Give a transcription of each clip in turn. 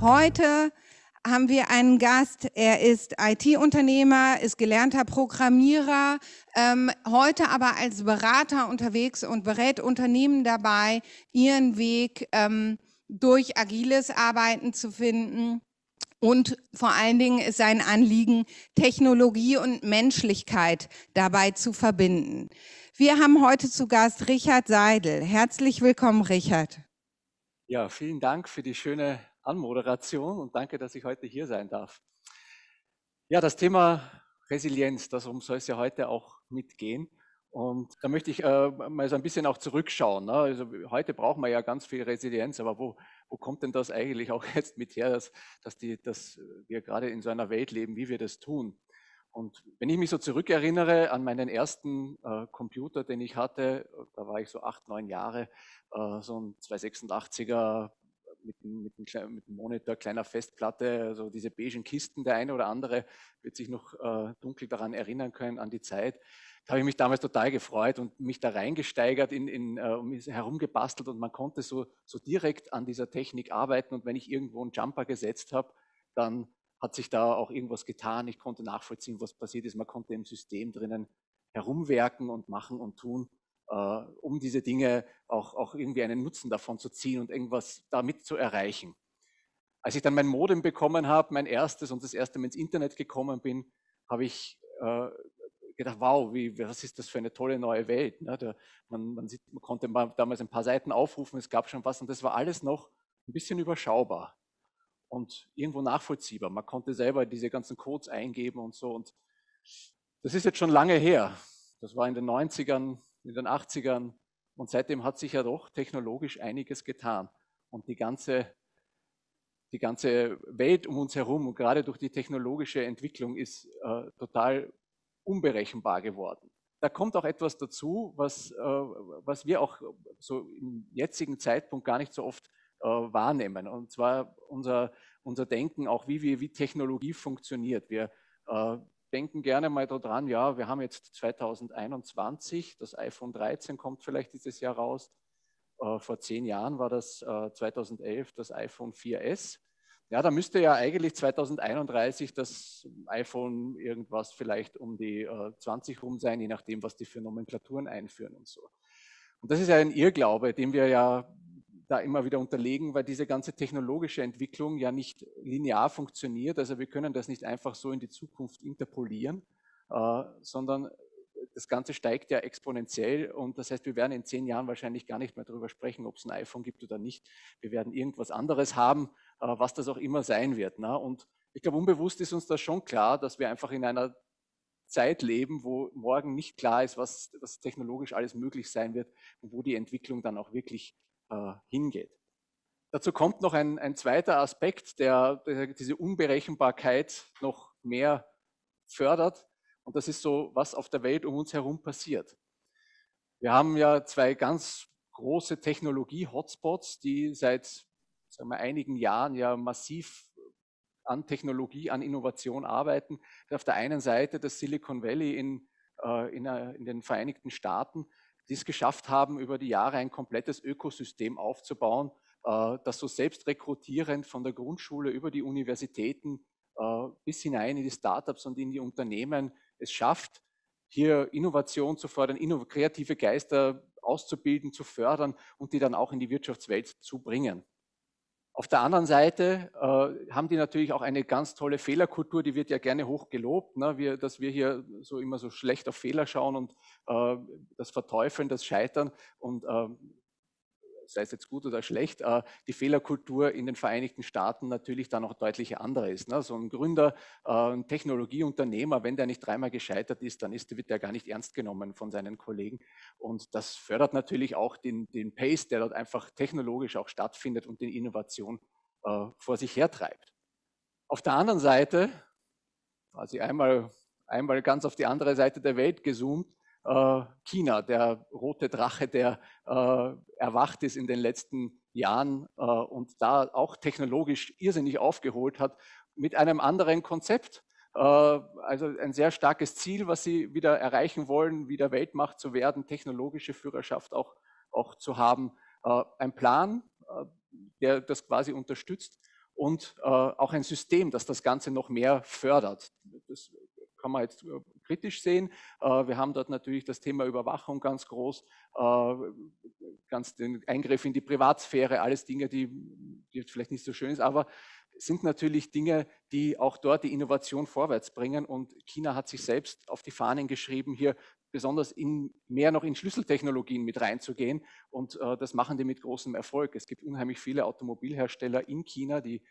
Heute haben wir einen Gast, er ist IT-Unternehmer, ist gelernter Programmierer, heute aber als Berater unterwegs und berät Unternehmen dabei, ihren Weg durch agiles Arbeiten zu finden. Und vor allen Dingen ist sein Anliegen, Technologie und Menschlichkeit dabei zu verbinden. Wir haben heute zu Gast Richard Seidel. Herzlich willkommen, Richard. Ja, vielen Dank für die schöne Anmoderation und danke, dass ich heute hier sein darf. Ja, das Thema Resilienz, darum soll es ja heute auch mitgehen. Und da möchte ich mal so ein bisschen auch zurückschauen. Ne? Also heute brauchen wir ja ganz viel Resilienz, aber wo kommt denn das eigentlich auch jetzt mit her, dass wir gerade in so einer Welt leben, wie wir das tun? Und wenn ich mich so zurückerinnere an meinen ersten Computer, den ich hatte, da war ich so 8, 9 Jahre, so ein 286er mit einem Monitor, kleiner Festplatte, also diese beigen Kisten, der eine oder andere wird sich noch dunkel daran erinnern können, an die Zeit. Da habe ich mich damals total gefreut und mich da reingesteigert, herumgebastelt und man konnte so direkt an dieser Technik arbeiten und wenn ich irgendwo einen Jumper gesetzt habe, dann hat sich da auch irgendwas getan. Ich konnte nachvollziehen, was passiert ist. Man konnte im System drinnen herumwerken und machen und tun, um diese Dinge auch irgendwie einen Nutzen davon zu ziehen und irgendwas damit zu erreichen. Als ich dann mein Modem bekommen habe, mein erstes und das erste Mal ins Internet gekommen bin, habe ich gedacht, wow, was ist das für eine tolle neue Welt. Ne? Man konnte damals ein paar Seiten aufrufen, es gab schon was und das war alles noch ein bisschen überschaubar und irgendwo nachvollziehbar. Man konnte selber diese ganzen Codes eingeben und so. Und das ist jetzt schon lange her. Das war in den 90ern, in den 80ern. Und seitdem hat sich ja doch technologisch einiges getan. Und die ganze Welt um uns herum und gerade durch die technologische Entwicklung ist total unberechenbar geworden. Da kommt auch etwas dazu, was wir auch so im jetzigen Zeitpunkt gar nicht so oft wahrnehmen. Und zwar unser Denken, auch wie Technologie funktioniert. Wir denken gerne mal daran, ja, wir haben jetzt 2021, das iPhone 13 kommt vielleicht dieses Jahr raus. Vor 10 Jahren war das 2011 das iPhone 4S. Ja, da müsste ja eigentlich 2031 das iPhone irgendwas vielleicht um die 20 rum sein, je nachdem, was die für Nomenklaturen einführen und so. Und das ist ja ein Irrglaube, dem wir ja da immer wieder unterlegen, weil diese ganze technologische Entwicklung ja nicht linear funktioniert. Also wir können das nicht einfach so in die Zukunft interpolieren, sondern das Ganze steigt ja exponentiell und das heißt, wir werden in 10 Jahren wahrscheinlich gar nicht mehr darüber sprechen, ob es ein iPhone gibt oder nicht. Wir werden irgendwas anderes haben, was das auch immer sein wird. Ne? Und ich glaube, unbewusst ist uns das schon klar, dass wir einfach in einer Zeit leben, wo morgen nicht klar ist, was technologisch alles möglich sein wird und wo die Entwicklung dann auch wirklich hingeht. Dazu kommt noch ein zweiter Aspekt, der diese Unberechenbarkeit noch mehr fördert. Und das ist so, was auf der Welt um uns herum passiert. Wir haben ja zwei ganz große Technologie-Hotspots, die seit sagen wir, einigen Jahren ja massiv an Technologie, an Innovation arbeiten. Auf der einen Seite das Silicon Valley in den Vereinigten Staaten, die es geschafft haben, über die Jahre ein komplettes Ökosystem aufzubauen, das so selbstrekrutierend von der Grundschule über die Universitäten bis hinein in die Startups und in die Unternehmen es schafft, hier Innovation zu fördern, kreative Geister auszubilden, zu fördern und die dann auch in die Wirtschaftswelt zu bringen. Auf der anderen Seite haben die natürlich auch eine ganz tolle Fehlerkultur, die wird ja gerne hoch gelobt, ne? Dass wir hier so immer so schlecht auf Fehler schauen und das Verteufeln, das Scheitern und sei es jetzt gut oder schlecht, die Fehlerkultur in den Vereinigten Staaten natürlich dann auch deutlich andere ist. Ne? So ein Gründer, ein Technologieunternehmer, wenn der nicht dreimal gescheitert ist, dann wird der gar nicht ernst genommen von seinen Kollegen. Und das fördert natürlich auch den Pace, der dort einfach technologisch auch stattfindet und die Innovation vor sich hertreibt. Auf der anderen Seite, also einmal ganz auf die andere Seite der Welt gezoomt, China, der rote Drache, der erwacht ist in den letzten Jahren und da auch technologisch irrsinnig aufgeholt hat mit einem anderen Konzept. Also ein sehr starkes Ziel, was sie wieder erreichen wollen, wieder Weltmacht zu werden, technologische Führerschaft auch zu haben. Ein Plan, der das quasi unterstützt. und auch ein System, das das Ganze noch mehr fördert. Das kann man jetzt kritisch sehen. Wir haben dort natürlich das Thema Überwachung ganz groß, ganz den Eingriff in die Privatsphäre, alles Dinge, die vielleicht nicht so schön ist, aber sind natürlich Dinge, die auch dort die Innovation vorwärts bringen. Und China hat sich selbst auf die Fahnen geschrieben, hier besonders mehr noch in Schlüsseltechnologien mit reinzugehen. Und das machen die mit großem Erfolg. Es gibt unheimlich viele Automobilhersteller in China, die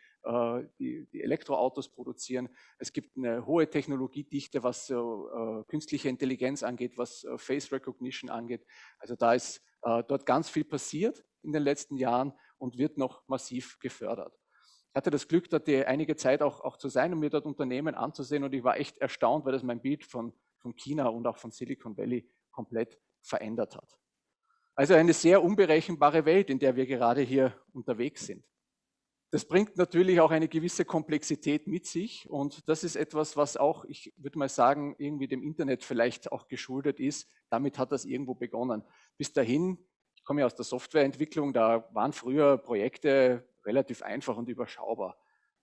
Elektroautos produzieren. Es gibt eine hohe Technologiedichte, was künstliche Intelligenz angeht, was Face Recognition angeht. Also da ist dort ganz viel passiert in den letzten Jahren und wird noch massiv gefördert. Ich hatte das Glück, dort einige Zeit auch zu sein und mir dort Unternehmen anzusehen, und ich war echt erstaunt, weil das mein Bild von China und auch von Silicon Valley komplett verändert hat. Also eine sehr unberechenbare Welt, in der wir gerade hier unterwegs sind. Das bringt natürlich auch eine gewisse Komplexität mit sich, und das ist etwas, was auch, ich würde mal sagen, irgendwie dem Internet vielleicht auch geschuldet ist. Damit hat das irgendwo begonnen. Bis dahin, ich komme ja aus der Softwareentwicklung, da waren früher Projekte relativ einfach und überschaubar.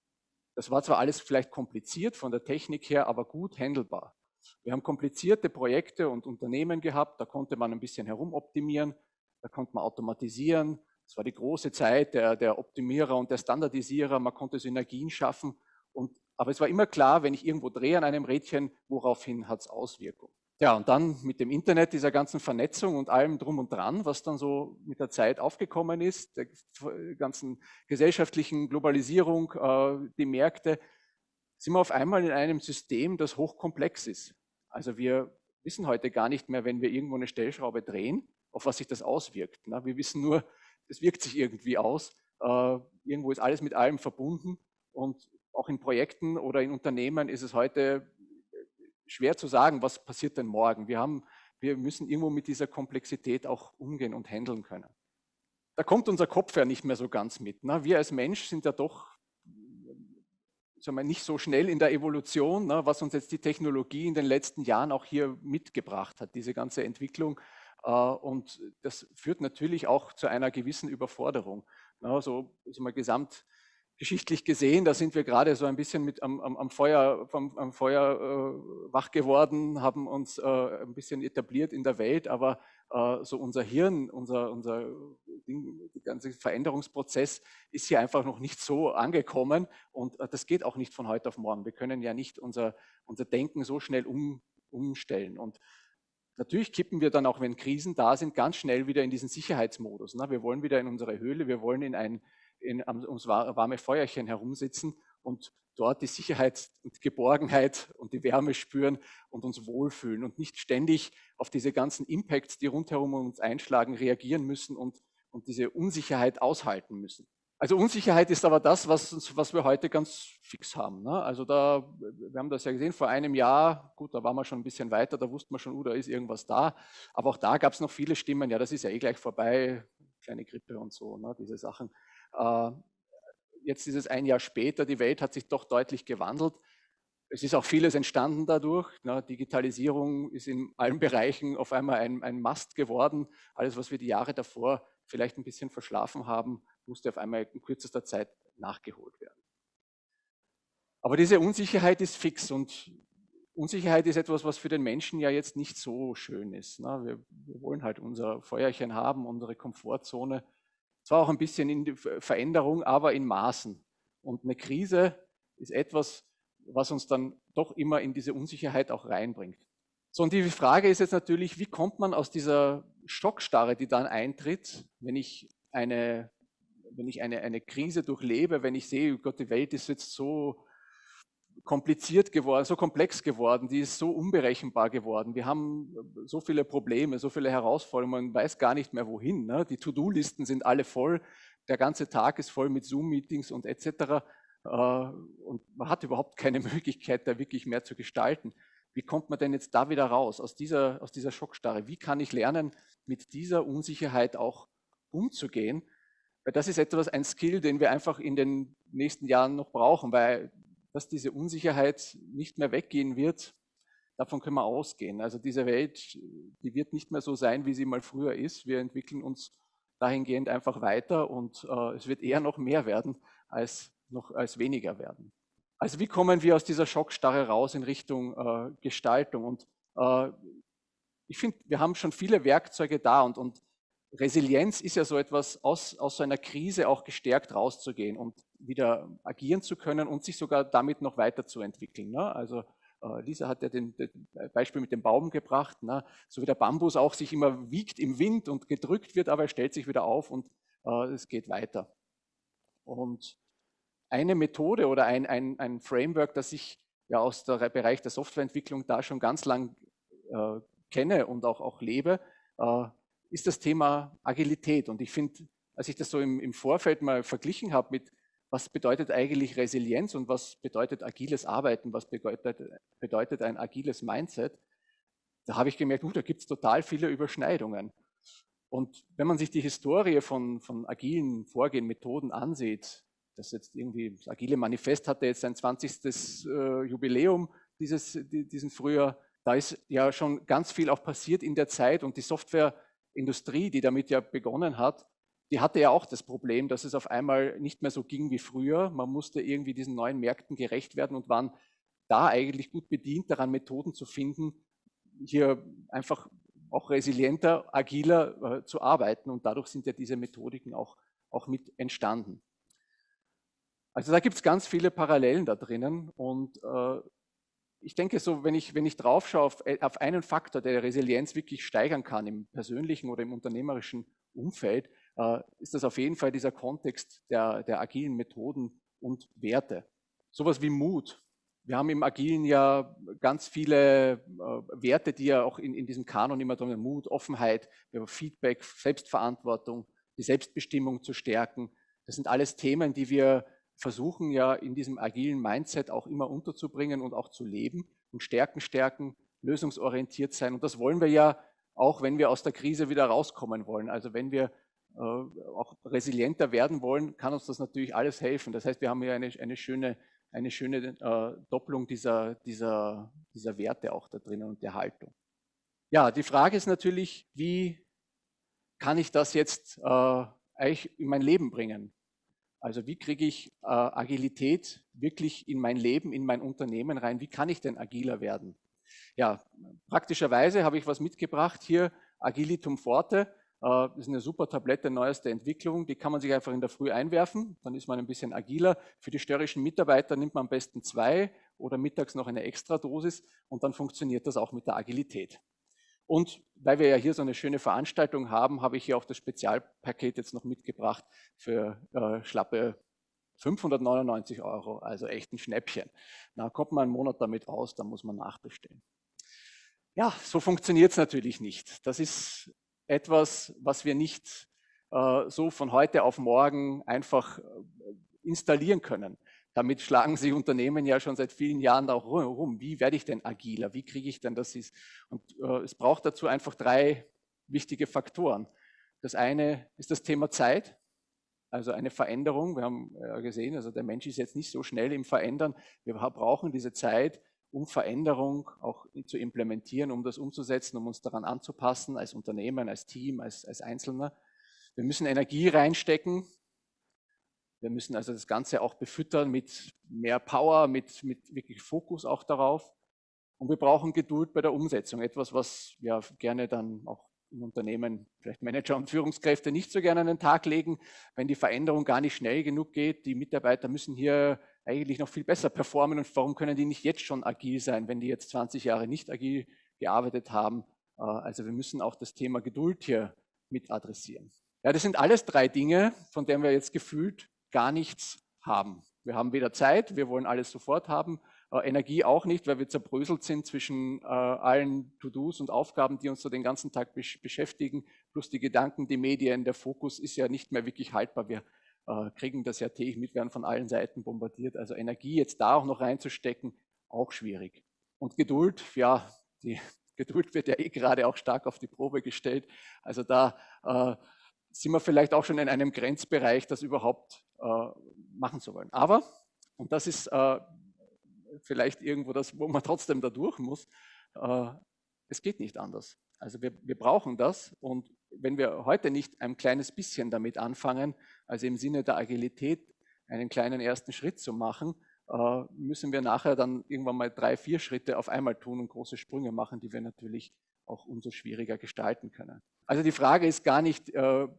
Das war zwar alles vielleicht kompliziert von der Technik her, aber gut handelbar. Wir haben komplizierte Projekte und Unternehmen gehabt, da konnte man ein bisschen herumoptimieren, da konnte man automatisieren. Das war die große Zeit der Optimierer und der Standardisierer, man konnte Synergien schaffen. Aber es war immer klar, wenn ich irgendwo drehe an einem Rädchen, woraufhin hat es Auswirkungen. Ja, und dann mit dem Internet, dieser ganzen Vernetzung und allem drum und dran, was dann so mit der Zeit aufgekommen ist, der ganzen gesellschaftlichen Globalisierung, die Märkte, sind wir auf einmal in einem System, das hochkomplex ist. Also wir wissen heute gar nicht mehr, wenn wir irgendwo eine Stellschraube drehen, auf was sich das auswirkt. Wir wissen nur, es wirkt sich irgendwie aus. Irgendwo ist alles mit allem verbunden, und auch in Projekten oder in Unternehmen ist es heute schwer zu sagen, was passiert denn morgen. Wir müssen irgendwo mit dieser Komplexität auch umgehen und handeln können. Da kommt unser Kopf ja nicht mehr so ganz mit. Wir als Mensch sind ja doch, sagen wir, nicht so schnell in der Evolution, was uns jetzt die Technologie in den letzten Jahren auch hier mitgebracht hat, diese ganze Entwicklung. Und das führt natürlich auch zu einer gewissen Überforderung. So ist mal gesamtgeschichtlich gesehen, da sind wir gerade so ein bisschen am Feuer wach geworden, haben uns ein bisschen etabliert in der Welt, aber so unser Hirn, unser der ganze Veränderungsprozess ist hier einfach noch nicht so angekommen, und das geht auch nicht von heute auf morgen. Wir können ja nicht unser Denken so schnell umstellen. Und natürlich kippen wir dann auch, wenn Krisen da sind, ganz schnell wieder in diesen Sicherheitsmodus. Wir wollen wieder in unsere Höhle, wir wollen ums warme Feuerchen herumsitzen und dort die Sicherheit und Geborgenheit und die Wärme spüren und uns wohlfühlen und nicht ständig auf diese ganzen Impacts, die rundherum uns einschlagen, reagieren müssen und diese Unsicherheit aushalten müssen. Also Unsicherheit ist aber das, was wir heute ganz fix haben. Also wir haben das ja gesehen, vor einem Jahr, gut, da waren wir schon ein bisschen weiter, da wussten wir schon, da ist irgendwas da. Aber auch da gab es noch viele Stimmen, ja, das ist ja eh gleich vorbei, kleine Grippe und so, diese Sachen. Jetzt ist es ein Jahr später, die Welt hat sich doch deutlich gewandelt. Es ist auch vieles entstanden dadurch. Digitalisierung ist in allen Bereichen auf einmal ein Must geworden. Alles, was wir die Jahre davor vielleicht ein bisschen verschlafen haben, musste auf einmal in kürzester Zeit nachgeholt werden. Aber diese Unsicherheit ist fix, und Unsicherheit ist etwas, was für den Menschen ja jetzt nicht so schön ist. Wir wollen halt unser Feuerchen haben, unsere Komfortzone. Zwar auch ein bisschen in die Veränderung, aber in Maßen. Und eine Krise ist etwas, was uns dann doch immer in diese Unsicherheit auch reinbringt. So, und die Frage ist jetzt natürlich, wie kommt man aus dieser Schockstarre, die dann eintritt, wenn ich eine Krise durchlebe, wenn ich sehe, oh Gott, die Welt ist jetzt so kompliziert geworden, so komplex geworden, die ist so unberechenbar geworden. Wir haben so viele Probleme, so viele Herausforderungen, man weiß gar nicht mehr wohin. Die To-Do-Listen sind alle voll, der ganze Tag ist voll mit Zoom-Meetings und etc. Und man hat überhaupt keine Möglichkeit, da wirklich mehr zu gestalten. Wie kommt man denn jetzt da wieder raus, aus dieser Schockstarre? Wie kann ich lernen, mit dieser Unsicherheit auch umzugehen? Weil das ist ein Skill, den wir einfach in den nächsten Jahren noch brauchen, weil dass diese Unsicherheit nicht mehr weggehen wird, davon können wir ausgehen. Also diese Welt, die wird nicht mehr so sein, wie sie mal früher ist. Wir entwickeln uns dahingehend einfach weiter, und es wird eher noch mehr werden, als noch als weniger werden. Also wie kommen wir aus dieser Schockstarre raus in Richtung Gestaltung? Und ich finde, wir haben schon viele Werkzeuge da und Resilienz ist ja so etwas, aus so einer Krise auch gestärkt rauszugehen und wieder agieren zu können und sich sogar damit noch weiterzuentwickeln. Ne? Also Lisa hat ja das Beispiel mit dem Baum gebracht, ne? So wie der Bambus auch sich immer wiegt im Wind und gedrückt wird, aber er stellt sich wieder auf und es geht weiter. Und eine Methode oder ein Framework, das ich ja aus dem Bereich der Softwareentwicklung da schon ganz lang kenne und auch lebe, ist das Thema Agilität. Und ich finde, als ich das so im Vorfeld mal verglichen habe mit, was bedeutet eigentlich Resilienz und was bedeutet agiles Arbeiten, was bedeutet ein agiles Mindset, da habe ich gemerkt, da gibt es total viele Überschneidungen. Und wenn man sich die Historie von agilen Vorgehen, Methoden ansieht, das jetzt irgendwie, das Agile Manifest hatte jetzt sein 20. Jubiläum diesen Frühjahr, da ist ja schon ganz viel auch passiert in der Zeit und die Softwareindustrie, die damit ja begonnen hat, die hatte ja auch das Problem, dass es auf einmal nicht mehr so ging wie früher. Man musste irgendwie diesen neuen Märkten gerecht werden und waren da eigentlich gut bedient, daran Methoden zu finden, hier einfach auch resilienter, agiler zu arbeiten. Und dadurch sind ja diese Methodiken auch mit entstanden. Also da gibt es ganz viele Parallelen da drinnen. Und ich denke so, wenn ich drauf schaue auf einen Faktor, der Resilienz wirklich steigern kann im persönlichen oder im unternehmerischen Umfeld, ist das auf jeden Fall dieser Kontext der agilen Methoden und Werte. Sowas wie Mut. Wir haben im Agilen ja ganz viele Werte, die ja auch in diesem Kanon immer drin sind. Mut, Offenheit, Feedback, Selbstverantwortung, die Selbstbestimmung zu stärken. Das sind alles Themen, die wir versuchen ja in diesem agilen Mindset auch immer unterzubringen und auch zu leben und stärken, lösungsorientiert sein. Und das wollen wir ja auch, wenn wir aus der Krise wieder rauskommen wollen. Also wenn wir auch resilienter werden wollen, kann uns das natürlich alles helfen. Das heißt, wir haben hier eine schöne Doppelung dieser Werte auch da drinnen und der Haltung. Ja, die Frage ist natürlich, wie kann ich das jetzt eigentlich in mein Leben bringen? Also wie kriege ich Agilität wirklich in mein Leben, in mein Unternehmen rein? Wie kann ich denn agiler werden? Ja, praktischerweise habe ich was mitgebracht hier, Agilitum Forte. Das ist eine super Tablette, neueste Entwicklung. Die kann man sich einfach in der Früh einwerfen, dann ist man ein bisschen agiler. Für die störrischen Mitarbeiter nimmt man am besten 2 oder mittags noch eine Extradosis und dann funktioniert das auch mit der Agilität. Und weil wir ja hier so eine schöne Veranstaltung haben, habe ich hier auch das Spezialpaket jetzt noch mitgebracht für schlappe 599 €, also echt ein Schnäppchen. Na, kommt man einen Monat damit raus, dann muss man nachbestellen. Ja, so funktioniert es natürlich nicht. Das ist etwas, was wir nicht so von heute auf morgen einfach installieren können. Damit schlagen sich Unternehmen ja schon seit vielen Jahren auch rum. Wie werde ich denn agiler? Wie kriege ich denn das? Und es braucht dazu einfach 3 wichtige Faktoren. Das eine ist das Thema Zeit, also eine Veränderung. Wir haben ja gesehen, also der Mensch ist jetzt nicht so schnell im Verändern. Wir brauchen diese Zeit, um Veränderung auch zu implementieren, um das umzusetzen, um uns daran anzupassen, als Unternehmen, als Team, als Einzelner. Wir müssen Energie reinstecken. Wir müssen also das Ganze auch befüttern mit mehr Power, mit wirklich Fokus auch darauf. Und wir brauchen Geduld bei der Umsetzung. Etwas, was ja gerne dann auch im Unternehmen vielleicht Manager und Führungskräfte nicht so gerne an den Tag legen, wenn die Veränderung gar nicht schnell genug geht. Die Mitarbeiter müssen hier eigentlich noch viel besser performen. Und warum können die nicht jetzt schon agil sein, wenn die jetzt 20 Jahre nicht agil gearbeitet haben? Also wir müssen auch das Thema Geduld hier mit adressieren. Ja, das sind alles 3 Dinge, von denen wir jetzt gefühlt gar nichts haben. Wir haben weder Zeit, wir wollen alles sofort haben, Energie auch nicht, weil wir zerbröselt sind zwischen allen To-Dos und Aufgaben, die uns so den ganzen Tag beschäftigen, plus die Gedanken, die Medien, der Fokus ist ja nicht mehr wirklich haltbar. Wir kriegen das ja täglich mit, werden von allen Seiten bombardiert. Also Energie jetzt da auch noch reinzustecken, auch schwierig. Und Geduld, ja, die Geduld wird ja gerade auch stark auf die Probe gestellt. Also da sind wir vielleicht auch schon in einem Grenzbereich, das überhaupt machen zu wollen. Aber, und das ist vielleicht irgendwo das, wo man trotzdem da durch muss, es geht nicht anders. Also wir brauchen das und wenn wir heute nicht ein kleines bisschen damit anfangen, also im Sinne der Agilität, einen kleinen ersten Schritt zu machen, müssen wir nachher dann irgendwann mal 3, 4 Schritte auf einmal tun und große Sprünge machen, die wir natürlich auch umso schwieriger gestalten können. Also die Frage ist gar nicht,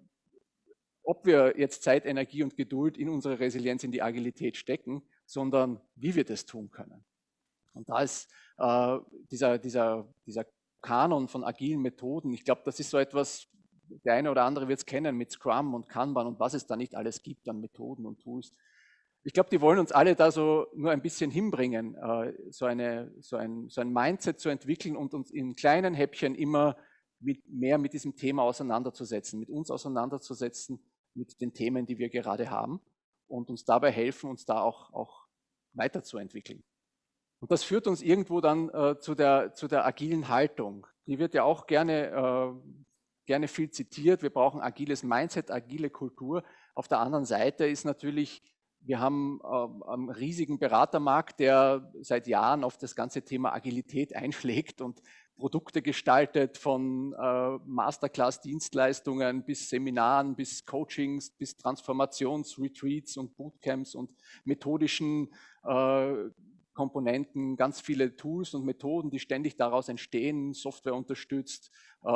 ob wir jetzt Zeit, Energie und Geduld in unsere Resilienz, in die Agilität stecken, sondern wie wir das tun können. Und da ist dieser Kanon von agilen Methoden, ich glaube, das ist so etwas, der eine oder andere wird es kennen mit Scrum und Kanban und was es da nicht alles gibt an Methoden und Tools. Ich glaube, die wollen uns alle da so nur ein bisschen hinbringen, so ein Mindset zu entwickeln und uns in kleinen Häppchen immer mehr mit diesem Thema auseinanderzusetzen, mit uns auseinanderzusetzen, mit den Themen, die wir gerade haben und uns dabei helfen, uns da auch weiterzuentwickeln. Und das führt uns irgendwo dann zu der agilen Haltung. Die wird ja auch gerne viel zitiert. Wir brauchen agiles Mindset, agile Kultur. Auf der anderen Seite ist natürlich, wir haben einen riesigen Beratermarkt, der seit Jahren auf das ganze Thema Agilität einschlägt und Produkte gestaltet, von Masterclass-Dienstleistungen bis Seminaren, bis Coachings, bis Transformationsretreats und Bootcamps und methodischen Komponenten, ganz viele Tools und Methoden, die ständig daraus entstehen, Software unterstützt,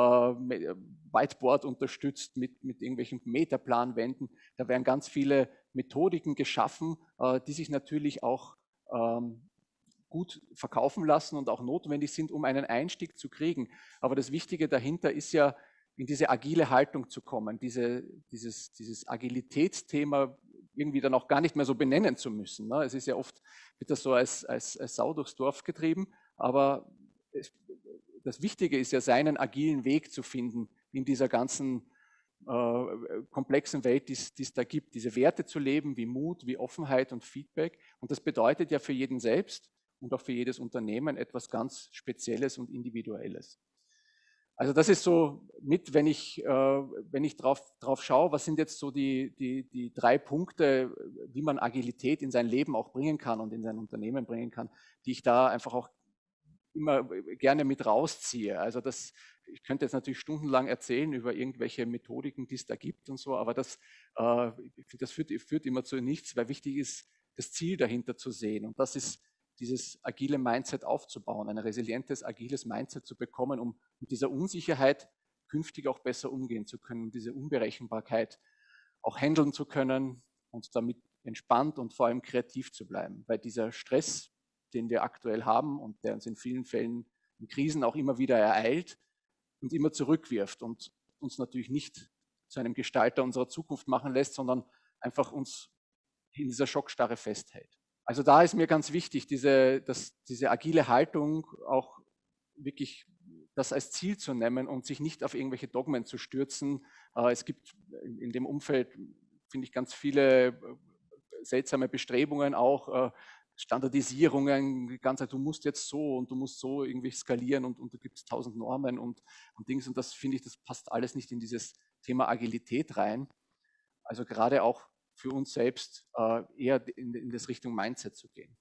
Whiteboard unterstützt mit irgendwelchen Metaplanwänden. Da werden ganz viele Methodiken geschaffen, die sich natürlich auch gut verkaufen lassen und auch notwendig sind, um einen Einstieg zu kriegen. Aber das Wichtige dahinter ist ja, in diese agile Haltung zu kommen, dieses Agilitätsthema irgendwie dann auch gar nicht mehr so benennen zu müssen. Ne? Es ist ja oft, wird das so als Sau durchs Dorf getrieben, aber das Wichtige ist ja, seinen agilen Weg zu finden in dieser ganzen komplexen Welt, die es da gibt, diese Werte zu leben, wie Mut, wie Offenheit und Feedback. Und das bedeutet ja für jeden selbst und auch für jedes Unternehmen etwas ganz Spezielles und Individuelles. Also das ist so mit, wenn ich drauf schaue, was sind jetzt so die 3 Punkte, wie man Agilität in sein Leben auch bringen kann und in sein Unternehmen bringen kann, die ich da einfach auch immer gerne mit rausziehe. Also ich könnte jetzt natürlich stundenlang erzählen über irgendwelche Methodiken, die es da gibt und so, aber das führt immer zu nichts, weil wichtig ist, das Ziel dahinter zu sehen. Und das ist dieses agile Mindset aufzubauen, ein resilientes, agiles Mindset zu bekommen, um mit dieser Unsicherheit künftig auch besser umgehen zu können, diese Unberechenbarkeit auch handeln zu können und damit entspannt und vor allem kreativ zu bleiben. Weil dieser Stress, den wir aktuell haben und der uns in vielen Fällen in Krisen auch immer wieder ereilt, uns immer zurückwirft und uns natürlich nicht zu einem Gestalter unserer Zukunft machen lässt, sondern einfach uns in dieser Schockstarre festhält. Also da ist mir ganz wichtig, diese agile Haltung auch wirklich das als Ziel zu nehmen und sich nicht auf irgendwelche Dogmen zu stürzen. Es gibt in dem Umfeld, finde ich, ganz viele seltsame Bestrebungen auch, Standardisierungen, du musst jetzt so und du musst so irgendwie skalieren und du gibst 1000 Normen und Dings und das finde ich, das passt alles nicht in dieses Thema Agilität rein. Also gerade auch für uns selbst eher in das Richtung Mindset zu gehen.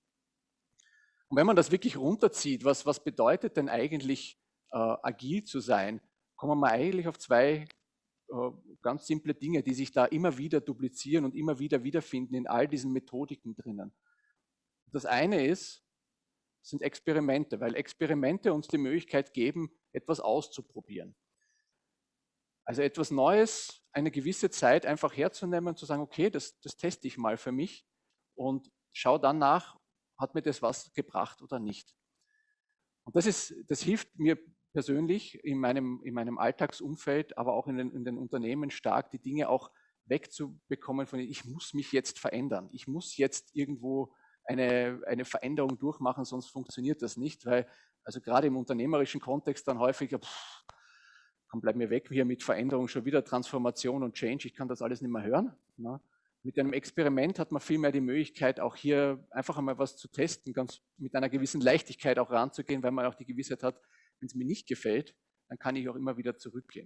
Und wenn man das wirklich runterzieht, was bedeutet denn eigentlich agil zu sein, kommen wir eigentlich auf 2 ganz simple Dinge, die sich da immer wieder duplizieren und immer wieder wiederfinden in all diesen Methodiken drinnen. Das eine sind Experimente, weil Experimente uns die Möglichkeit geben, etwas auszuprobieren. Also etwas Neues, eine gewisse Zeit einfach herzunehmen und zu sagen, okay, das teste ich mal für mich und schaue dann nach, hat mir das was gebracht oder nicht. Und das hilft mir persönlich in meinem Alltagsumfeld, aber auch in den Unternehmen stark, die Dinge auch wegzubekommen von, ich muss mich jetzt verändern, ich muss jetzt irgendwo eine Veränderung durchmachen, sonst funktioniert das nicht, weil also gerade im unternehmerischen Kontext dann häufig, komm, bleib mir weg hier mit Veränderung, schon wieder Transformation und Change, ich kann das alles nicht mehr hören. Ne? Mit einem Experiment hat man viel mehr die Möglichkeit, auch hier einfach einmal was zu testen, ganz mit einer gewissen Leichtigkeit auch ranzugehen, weil man auch die Gewissheit hat, wenn es mir nicht gefällt, dann kann ich auch immer wieder zurückgehen.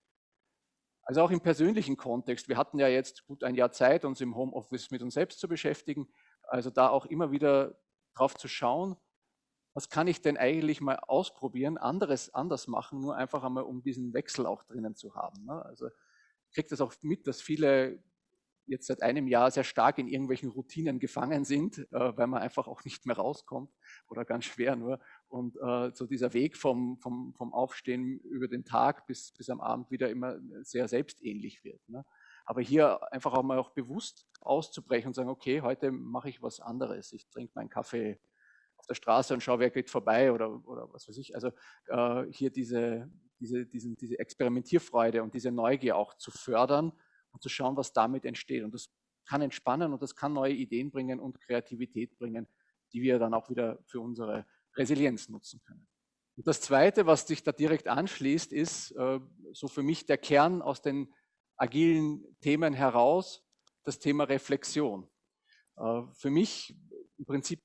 Also auch im persönlichen Kontext. Wir hatten ja jetzt gut ein Jahr Zeit, uns im Homeoffice mit uns selbst zu beschäftigen. Also da auch immer wieder drauf zu schauen, was kann ich denn eigentlich mal ausprobieren, anders machen, nur einfach einmal, um diesen Wechsel auch drinnen zu haben. Ne? Also ich kriege das auch mit, dass viele jetzt seit einem Jahr sehr stark in irgendwelchen Routinen gefangen sind, weil man einfach auch nicht mehr rauskommt oder ganz schwer nur. Und so dieser Weg vom Aufstehen über den Tag bis am Abend wieder immer sehr selbstähnlich wird. Ne? Aber hier einfach auch mal auch bewusst auszubrechen und sagen, okay, heute mache ich was anderes. Ich trinke meinen Kaffee auf der Straße und schaue, wer geht vorbei oder was weiß ich. Also hier diese Experimentierfreude und diese Neugier auch zu fördern und zu schauen, was damit entsteht. Und das kann entspannen und das kann neue Ideen bringen und Kreativität bringen, die wir dann auch wieder für unsere Resilienz nutzen können. Und das Zweite, was sich da direkt anschließt, ist so für mich der Kern aus den agilen Themen heraus, das Thema Reflexion. Für mich im Prinzip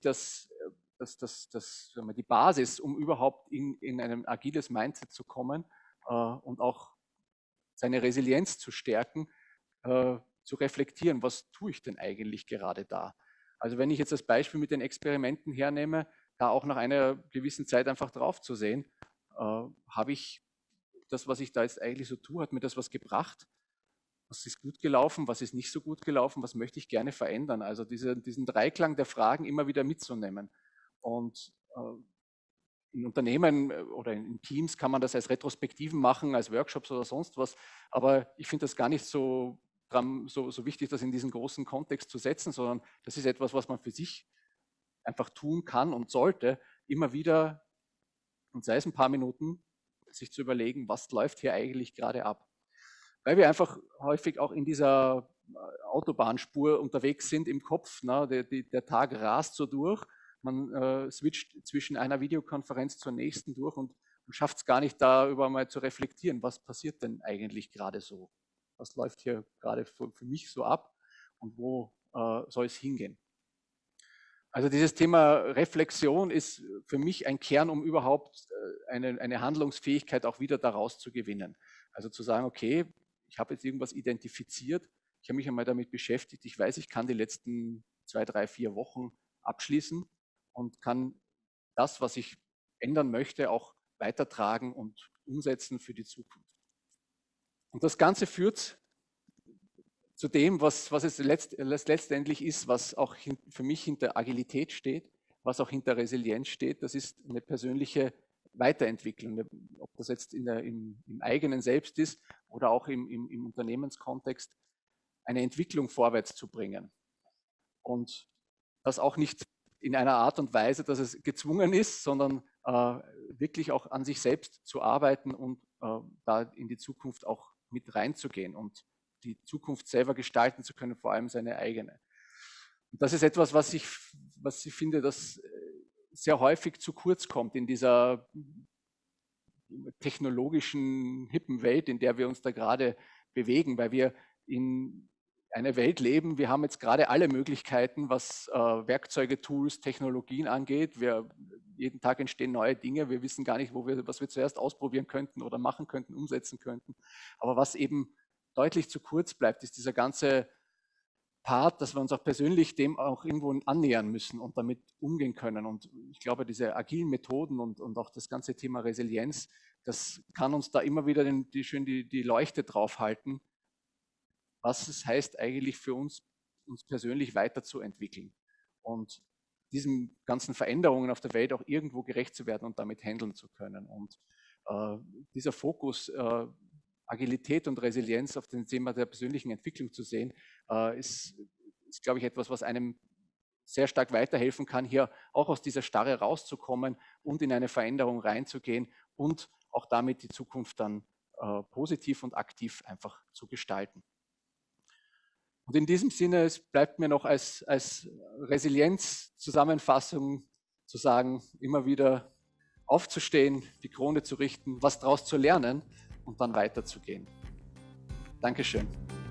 die Basis, um überhaupt in ein agiles Mindset zu kommen und auch seine Resilienz zu stärken, zu reflektieren, was tue ich denn eigentlich gerade da? Also wenn ich jetzt das Beispiel mit den Experimenten hernehme, da auch nach einer gewissen Zeit einfach drauf zu sehen, habe ich das, was ich da jetzt eigentlich so tue, hat mir das was gebracht? Was ist gut gelaufen, was ist nicht so gut gelaufen, was möchte ich gerne verändern? Also diesen Dreiklang der Fragen immer wieder mitzunehmen. Und in Unternehmen oder in Teams kann man das als Retrospektiven machen, als Workshops oder sonst was. Aber ich finde das gar nicht so wichtig, das in diesen großen Kontext zu setzen, sondern das ist etwas, was man für sich einfach tun kann und sollte, immer wieder, und sei es ein paar Minuten, sich zu überlegen, was läuft hier eigentlich gerade ab. Weil wir einfach häufig auch in dieser Autobahnspur unterwegs sind im Kopf. Ne? Der Tag rast so durch. Man switcht zwischen einer Videokonferenz zur nächsten durch und schafft es gar nicht, darüber mal zu reflektieren, was passiert denn eigentlich gerade so? Was läuft hier gerade für mich so ab und wo soll es hingehen? Also dieses Thema Reflexion ist für mich ein Kern, um überhaupt eine Handlungsfähigkeit auch wieder daraus zu gewinnen. Also zu sagen, okay, ich habe jetzt irgendwas identifiziert, ich habe mich einmal damit beschäftigt, ich weiß, ich kann die letzten 2, 3, 4 Wochen abschließen und kann das, was ich ändern möchte, auch weitertragen und umsetzen für die Zukunft. Und das Ganze führt zu dem, was es letztendlich ist, was auch für mich hinter Agilität steht, was auch hinter Resilienz steht. Das ist eine persönliche Weiterentwicklung, ob das jetzt im eigenen Selbst ist oder auch im Unternehmenskontext, eine Entwicklung vorwärts zu bringen. Und das auch nicht in einer Art und Weise, dass es gezwungen ist, sondern wirklich auch an sich selbst zu arbeiten und da in die Zukunft auch mit reinzugehen und die Zukunft selber gestalten zu können, vor allem seine eigene. Und das ist etwas, was ich finde, das sehr häufig zu kurz kommt in dieser technologischen, hippen Welt, in der wir uns da gerade bewegen, weil wir in einer Welt leben, wir haben jetzt gerade alle Möglichkeiten, was Werkzeuge, Tools, Technologien angeht. Jeden Tag entstehen neue Dinge, wir wissen gar nicht, was wir zuerst ausprobieren könnten oder machen könnten, umsetzen könnten. Aber was eben deutlich zu kurz bleibt, ist dieser ganze Part, dass wir uns auch persönlich dem auch irgendwo annähern müssen und damit umgehen können. Und ich glaube, diese agilen Methoden und auch das ganze Thema Resilienz, das kann uns da immer wieder die Leuchte draufhalten, was es heißt eigentlich für uns persönlich weiterzuentwickeln und diesen ganzen Veränderungen auf der Welt auch irgendwo gerecht zu werden und damit handeln zu können. Und dieser Fokus, Agilität und Resilienz auf dem Thema der persönlichen Entwicklung zu sehen, ist, glaube ich, etwas, was einem sehr stark weiterhelfen kann, hier auch aus dieser Starre rauszukommen und in eine Veränderung reinzugehen und auch damit die Zukunft dann positiv und aktiv einfach zu gestalten. Und in diesem Sinne, es bleibt mir noch als Resilienz-Zusammenfassung zu sagen, immer wieder aufzustehen, die Krone zu richten, was daraus zu lernen und dann weiterzugehen. Dankeschön.